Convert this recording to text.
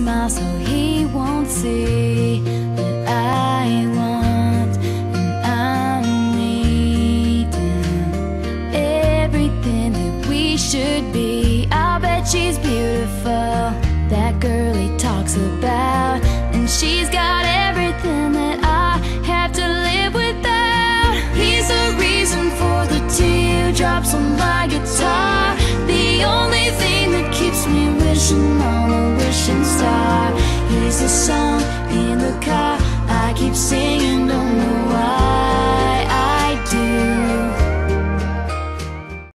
smile so he won't see that I want and I'm needing everything that we should be. I'll bet she's beautiful, that girl he talks about, and she's got everything that I have to live without. He's the reason for the teardrops on my guitar, the only thing that keeps me wishing on a wishing star. He's the song in the car I keep singing.